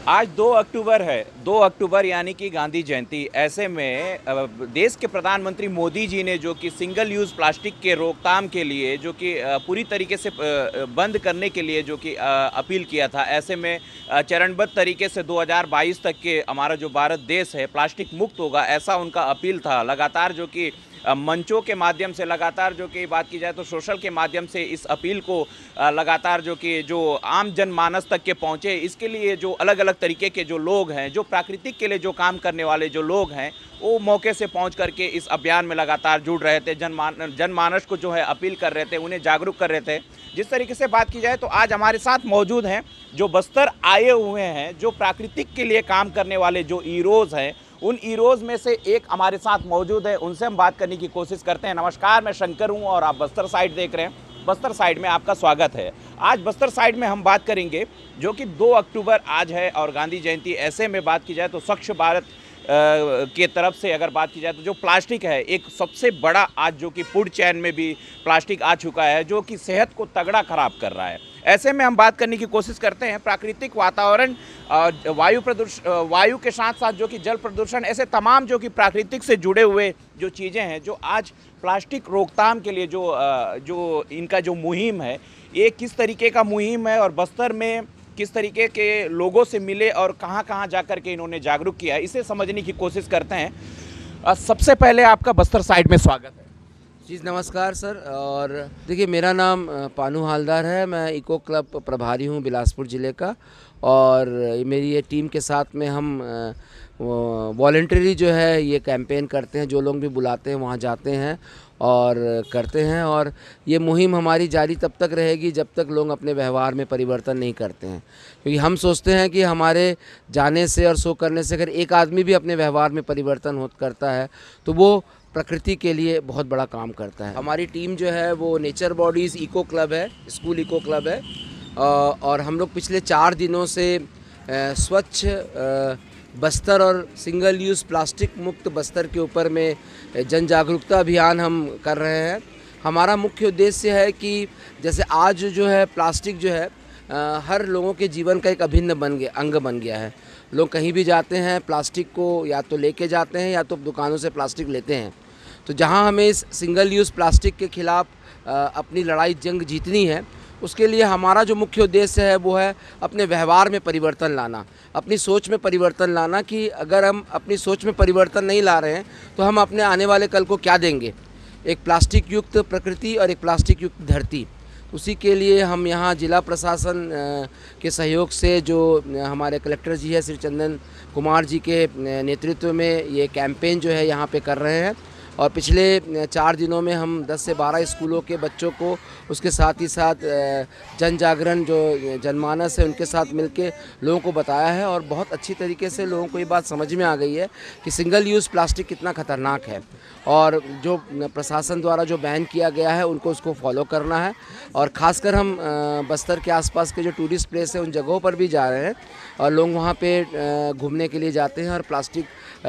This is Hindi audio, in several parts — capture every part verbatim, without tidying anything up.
आज दो अक्टूबर है। दो अक्टूबर यानी कि गांधी जयंती। ऐसे में देश के प्रधानमंत्री मोदी जी ने जो कि सिंगल यूज़ प्लास्टिक के रोकथाम के लिए जो कि पूरी तरीके से बंद करने के लिए जो कि अपील किया था। ऐसे में चरणबद्ध तरीके से दो हज़ार बाईस तक के हमारा जो भारत देश है प्लास्टिक मुक्त होगा, ऐसा उनका अपील था। लगातार जो कि मंचों के माध्यम से, लगातार जो कि बात की जाए तो सोशल के माध्यम से इस अपील को लगातार जो कि जो आम जनमानस तक के पहुँचे, इसके लिए जो अलग अलग तरीके के जो लोग हैं, जो प्राकृतिक के लिए जो काम करने वाले जो लोग हैं, वो मौके से पहुंच करके इस अभियान में लगातार जुड़ रहे थे। जनमान जनमानस को जो है अपील कर रहे थे, उन्हें जागरूक कर रहे थे। जिस तरीके से बात की जाए तो आज हमारे साथ मौजूद हैं जो बस्तर आए हुए हैं, जो प्राकृतिक के लिए काम करने वाले जो हीरोज़ हैं, उन हीरोज़ में से एक हमारे साथ मौजूद है। उनसे हम बात करने की कोशिश करते हैं। नमस्कार, मैं शंकर हूं और आप बस्तर साइड देख रहे हैं। बस्तर साइड में आपका स्वागत है। आज बस्तर साइड में हम बात करेंगे जो कि दो अक्टूबर आज है और गांधी जयंती। ऐसे में बात की जाए तो स्वच्छ भारत के तरफ से अगर बात की जाए तो जो प्लास्टिक है, एक सबसे बड़ा आज जो कि फूड चेन में भी प्लास्टिक आ चुका है, जो कि सेहत को तगड़ा खराब कर रहा है। ऐसे में हम बात करने की कोशिश करते हैं प्राकृतिक वातावरण, वायु प्रदूषण, वायु के साथ साथ जो कि जल प्रदूषण, ऐसे तमाम जो कि प्राकृतिक से जुड़े हुए जो चीज़ें हैं, जो आज प्लास्टिक रोकथाम के लिए जो जो इनका जो मुहिम है, ये किस तरीके का मुहिम है और बस्तर में किस तरीके के लोगों से मिले और कहां कहां जाकर के इन्होंने जागरूक किया, इसे समझने की कोशिश करते हैं। सबसे पहले आपका बस्तर साइड में स्वागत है जी। नमस्कार सर। और देखिए, मेरा नाम पानू हालदार है। मैं इको क्लब प्रभारी हूं बिलासपुर ज़िले का। और मेरी ये टीम के साथ में हम वॉलंटरी जो है ये कैंपेन करते हैं। जो लोग भी बुलाते हैं वहाँ जाते हैं और करते हैं। और ये मुहिम हमारी जारी तब तक रहेगी जब तक लोग अपने व्यवहार में परिवर्तन नहीं करते हैं, क्योंकि हम सोचते हैं कि हमारे जाने से और सो करने से अगर एक आदमी भी अपने व्यवहार में परिवर्तन हो करता है तो वो प्रकृति के लिए बहुत बड़ा काम करता है। हमारी टीम जो है वो नेचर बॉडीज़ इको क्लब है, स्कूल इको क्लब है। और हम लोग पिछले चार दिनों से स्वच्छ बस्तर और सिंगल यूज़ प्लास्टिक मुक्त बस्तर के ऊपर में जन जागरूकता अभियान हम कर रहे हैं। हमारा मुख्य उद्देश्य है कि जैसे आज जो है प्लास्टिक जो है आ, हर लोगों के जीवन का एक अभिन्न बन गया अंग बन गया है। लोग कहीं भी जाते हैं प्लास्टिक को या तो लेके जाते हैं या तो दुकानों से प्लास्टिक लेते हैं। तो जहां हमें इस सिंगल यूज़ प्लास्टिक के ख़िलाफ़ अपनी लड़ाई जंग जीतनी है, उसके लिए हमारा जो मुख्य उद्देश्य है वो है अपने व्यवहार में परिवर्तन लाना, अपनी सोच में परिवर्तन लाना। कि अगर हम अपनी सोच में परिवर्तन नहीं ला रहे हैं तो हम अपने आने वाले कल को क्या देंगे, एक प्लास्टिक युक्त प्रकृति और एक प्लास्टिक युक्त धरती। उसी के लिए हम यहाँ जिला प्रशासन के सहयोग से, जो हमारे कलेक्टर जी है श्री चंदन कुमार जी के नेतृत्व में, ये कैंपेन जो है यहाँ पे कर रहे हैं। और पिछले चार दिनों में हम दस से बारह स्कूलों के बच्चों को, उसके साथ ही साथ जन जागरण जो जनमानस है उनके साथ मिलके लोगों को बताया है। और बहुत अच्छी तरीके से लोगों को ये बात समझ में आ गई है कि सिंगल यूज़ प्लास्टिक कितना ख़तरनाक है और जो प्रशासन द्वारा जो बैन किया गया है उनको उसको फॉलो करना है। और ख़ासकर हम बस्तर के आसपास के जो टूरिस्ट प्लेस है उन जगहों पर भी जा रहे हैं और लोग वहाँ पे घूमने के लिए जाते हैं और प्लास्टिक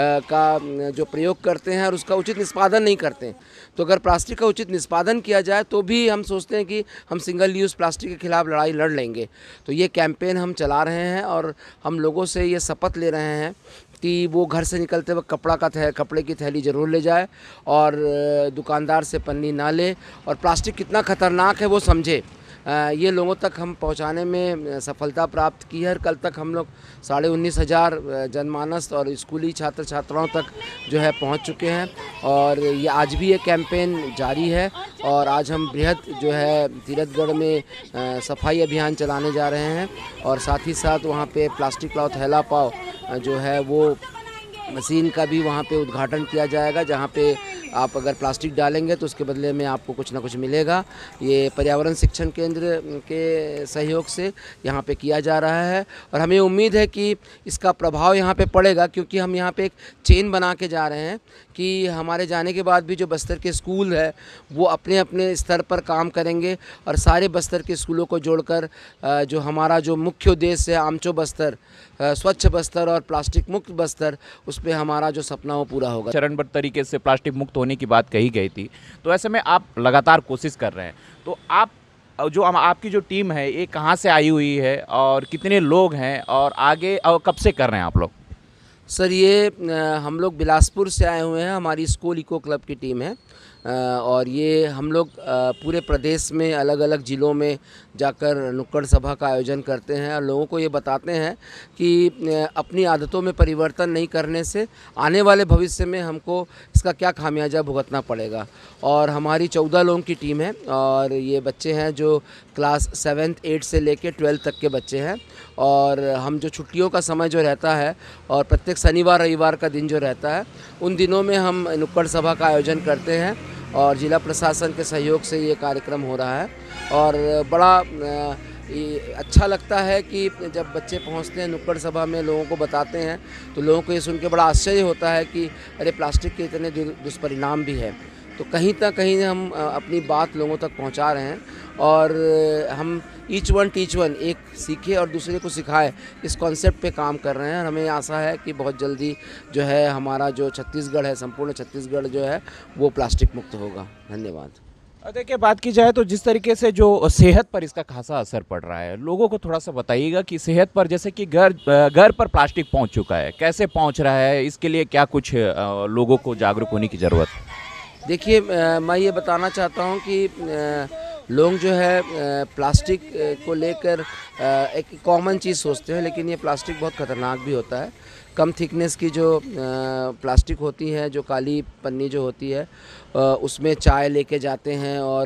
का जो प्रयोग करते हैं और उसका उचित निष्पादन नहीं करते हैं। तो अगर प्लास्टिक का उचित निष्पादन किया जाए तो भी हम सोचते हैं कि हम सिंगल यूज़ प्लास्टिक के खिलाफ़ लड़ाई लड़ लेंगे। तो ये कैंपेन हम चला रहे हैं और हम लोगों से ये शपथ ले रहे हैं कि वो घर से निकलते वक्त कपड़ा का थे कपड़े की थैली ज़रूर ले जाए और दुकानदार से पन्नी ना ले और प्लास्टिक कितना ख़तरनाक है वो समझे। ये लोगों तक हम पहुंचाने में सफलता प्राप्त की है। कल तक हम लोग साढ़े उन्नीस हज़ार जनमानस और स्कूली छात्र छात्राओं तक जो है पहुंच चुके हैं। और ये आज भी ये कैंपेन जारी है। और आज हम बृहद जो है तीरथगढ़ में सफाई अभियान चलाने जा रहे हैं और साथ ही साथ वहाँ पे प्लास्टिक लाओ थैला पाओ जो है वो मशीन का भी वहाँ पे उद्घाटन किया जाएगा, जहाँ पे आप अगर प्लास्टिक डालेंगे तो उसके बदले में आपको कुछ ना कुछ मिलेगा। ये पर्यावरण शिक्षण केंद्र के सहयोग से यहाँ पे किया जा रहा है और हमें उम्मीद है कि इसका प्रभाव यहाँ पे पड़ेगा, क्योंकि हम यहाँ पे एक चेन बना के जा रहे हैं कि हमारे जाने के बाद भी जो बस्तर के स्कूल है वो अपने अपने स्तर पर काम करेंगे और सारे बस्तर के स्कूलों को जोड़कर जो हमारा जो मुख्य उद्देश्य है आमचो बस्तर, स्वच्छ बस्तर और प्लास्टिक मुक्त बस्तर, उस पर हमारा जो सपना वो पूरा होगा। चरणबद्ध तरीके से प्लास्टिक मुक्त होने की बात कही गई थी, तो ऐसे में आप लगातार कोशिश कर रहे हैं, तो आप जो हम आपकी जो टीम है ये कहाँ से आई हुई है और कितने लोग हैं और आगे और कब से कर रहे हैं आप लोग? सर ये अ, हम लोग बिलासपुर से आए हुए हैं, हमारी स्कूल इको क्लब की टीम है अ, और ये हम लोग अ, पूरे प्रदेश में अलग अलग ज़िलों में जाकर नुक्कड़ सभा का आयोजन करते हैं और लोगों को ये बताते हैं कि अ, अपनी आदतों में परिवर्तन नहीं करने से आने वाले भविष्य में हमको इसका क्या खामियाजा भुगतना पड़ेगा। और हमारी चौदह लोगों की टीम है और ये बच्चे हैं जो क्लास सेवन्थ एट से लेकर ट्वेल्थ तक के बच्चे हैं। और हम जो छुट्टियों का समय जो रहता है और प्रत्येक शनिवार रविवार का दिन जो रहता है उन दिनों में हम नुक्कड़ सभा का आयोजन करते हैं और जिला प्रशासन के सहयोग से ये कार्यक्रम हो रहा है। और बड़ा अ, ये अच्छा लगता है कि जब बच्चे पहुंचते हैं नुक्कड़ सभा में, लोगों को बताते हैं तो लोगों को ये सुन के बड़ा आश्चर्य होता है कि अरे प्लास्टिक के इतने दुष्परिणाम भी है। तो कहीं ना कहीं हम अ, अपनी बात लोगों तक पहुंचा रहे हैं और अ, हम ईच वन टीच वन, एक सीखे और दूसरे को सिखाए, इस कॉन्सेप्ट पे काम कर रहे हैं। और हमें आशा है कि बहुत जल्दी जो है हमारा जो छत्तीसगढ़ है, संपूर्ण छत्तीसगढ़ जो है वो प्लास्टिक मुक्त होगा। धन्यवाद। और देखिए बात की जाए तो जिस तरीके से जो सेहत पर इसका खासा असर पड़ रहा है, लोगों को थोड़ा सा बताइएगा कि सेहत पर, जैसे कि घर घर पर प्लास्टिक पहुंच चुका है, कैसे पहुंच रहा है, इसके लिए क्या कुछ अ, लोगों को जागरूक होने की ज़रूरत है? देखिए अ, मैं ये बताना चाहता हूँ कि अ, लोग जो है अ, प्लास्टिक अ, को लेकर अ, एक कॉमन चीज़ सोचते हैं, लेकिन ये प्लास्टिक बहुत ख़तरनाक भी होता है। कम थिकनेस की जो अ, प्लास्टिक होती है, जो काली पन्नी जो होती है, अ, उसमें चाय लेके जाते हैं और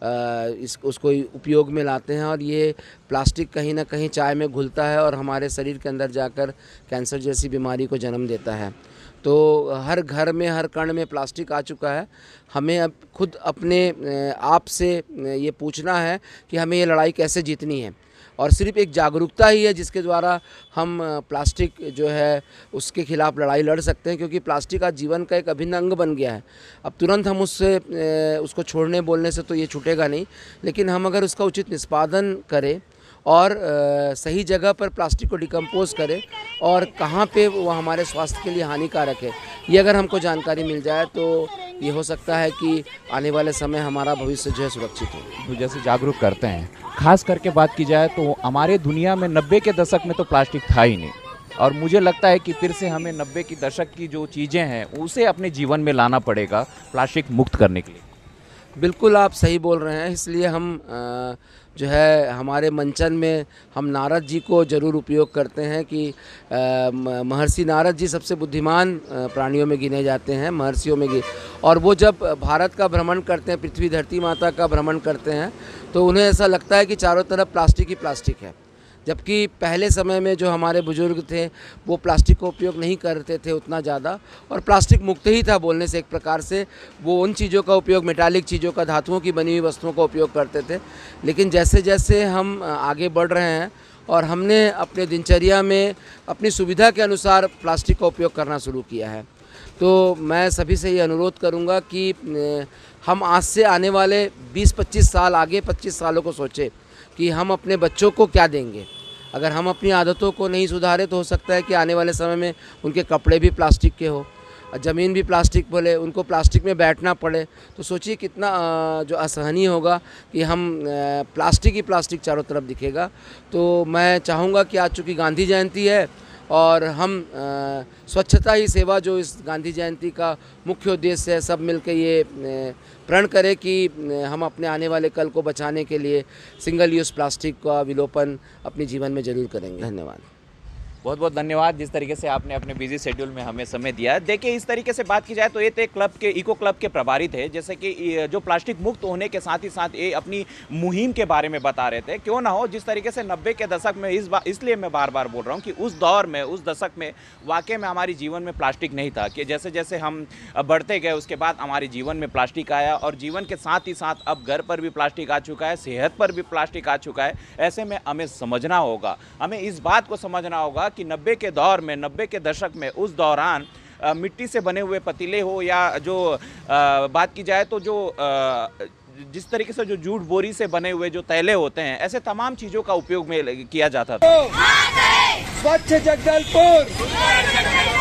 अ, इस उसको उपयोग में लाते हैं और ये प्लास्टिक कहीं ना कहीं चाय में घुलता है और हमारे शरीर के अंदर जाकर कैंसर जैसी बीमारी को जन्म देता है। तो हर घर में, हर कण में प्लास्टिक आ चुका है। हमें अब खुद अपने अ, आप से अ, ये पूछना है कि हमें ये लड़ाई कैसे जीतनी है। और सिर्फ एक जागरूकता ही है जिसके द्वारा हम अ, प्लास्टिक जो है उसके खिलाफ लड़ाई लड़ सकते हैं, क्योंकि प्लास्टिक आज जीवन का एक अभिन्न अंग बन गया है। अब तुरंत हम उससे अ, उसको छोड़ने बोलने से तो ये छूटेगा नहीं, लेकिन हम अगर उसका उचित निष्पादन करें और अ, सही जगह पर प्लास्टिक को डिकम्पोज करें और कहाँ पे वो हमारे स्वास्थ्य के लिए हानिकारक है, ये अगर हमको जानकारी मिल जाए तो ये हो सकता है कि आने वाले समय हमारा भविष्य जो है सुरक्षित हो। तो जैसे जागरूक करते हैं, खास करके बात की जाए तो हमारे दुनिया में नब्बे के दशक में तो प्लास्टिक था ही नहीं, और मुझे लगता है कि फिर से हमें नब्बे की दशक की जो चीज़ें हैं उसे अपने जीवन में लाना पड़ेगा प्लास्टिक मुक्त करने के लिए। बिल्कुल आप सही बोल रहे हैं, इसलिए हम अ, जो है हमारे मंचन में हम नारद जी को ज़रूर उपयोग करते हैं कि अ, म- महर्षि नारद जी सबसे बुद्धिमान अ, प्राणियों में गिने जाते हैं, महर्षियों में गिने। और वो जब भारत का भ्रमण करते हैं, पृथ्वी धरती माता का भ्रमण करते हैं, तो उन्हें ऐसा लगता है कि चारों तरफ प्लास्टिक ही प्लास्टिक है। जबकि पहले समय में जो हमारे बुजुर्ग थे वो प्लास्टिक का उपयोग नहीं करते थे उतना ज़्यादा, और प्लास्टिक मुक्त ही था बोलने से एक प्रकार से। वो उन चीज़ों का उपयोग, मेटालिक चीज़ों का, धातुओं की बनी हुई वस्तुओं का उपयोग करते थे। लेकिन जैसे जैसे हम आगे बढ़ रहे हैं और हमने अपने दिनचर्या में अपनी सुविधा के अनुसार प्लास्टिक का उपयोग करना शुरू किया है, तो मैं सभी से ये अनुरोध करूँगा कि अ, हम आज से आने वाले बीस पच्चीस साल आगे, पच्चीस सालों को सोचें कि हम अपने बच्चों को क्या देंगे। अगर हम अपनी आदतों को नहीं सुधारें तो हो सकता है कि आने वाले समय में उनके कपड़े भी प्लास्टिक के हो, ज़मीन भी प्लास्टिक बोले, उनको प्लास्टिक में बैठना पड़े। तो सोचिए कितना अ, जो असहनीय होगा कि हम अ, प्लास्टिक ही प्लास्टिक चारों तरफ दिखेगा। तो मैं चाहूँगा कि आज चूँकि गांधी जयंती है और हम अ, स्वच्छता ही सेवा जो इस गांधी जयंती का मुख्य उद्देश्य है, सब मिलकर ये अ, प्रण करें कि अ, हम अपने आने वाले कल को बचाने के लिए सिंगल यूज़ प्लास्टिक का विलोपन अपने जीवन में ज़रूर करेंगे। धन्यवाद। बहुत बहुत धन्यवाद जिस तरीके से आपने अपने बिजी शेड्यूल में हमें समय दिया। देखिए इस तरीके से बात की जाए तो ये थे क्लब के, इको क्लब के प्रभारी थे, जैसे कि ये जो प्लास्टिक मुक्त होने के साथ ही साथ ये अपनी मुहिम के बारे में बता रहे थे। क्यों ना हो, जिस तरीके से नब्बे के दशक में, इस बार इसलिए मैं बार बार बोल रहा हूँ कि उस दौर में, उस दशक में वाकई में हमारे जीवन में प्लास्टिक नहीं था, कि जैसे जैसे हम बढ़ते गए उसके बाद हमारे जीवन में प्लास्टिक आया, और जीवन के साथ ही साथ अब घर पर भी प्लास्टिक आ चुका है, सेहत पर भी प्लास्टिक आ चुका है। ऐसे में हमें समझना होगा, हमें इस बात को समझना होगा कि नब्बे के दौर में, नब्बे के दशक में, उस दौरान अ, मिट्टी से बने हुए पतीले हो या जो आ, बात की जाए तो जो आ, जिस तरीके से जो जूट बोरी से बने हुए जो तैले होते हैं, ऐसे तमाम चीज़ों का उपयोग में किया जाता था। स्वच्छ जगदलपुर।